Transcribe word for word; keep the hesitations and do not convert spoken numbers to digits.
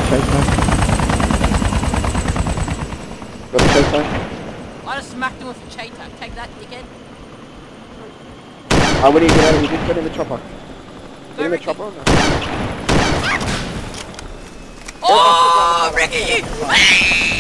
chase man. Got the chase man. I just smacked him with a chase tag. Take that, dickhead. Oh, when do you get out of here? Just get in the chopper. Get in the Ricky. chopper or no? Oh, Ricky!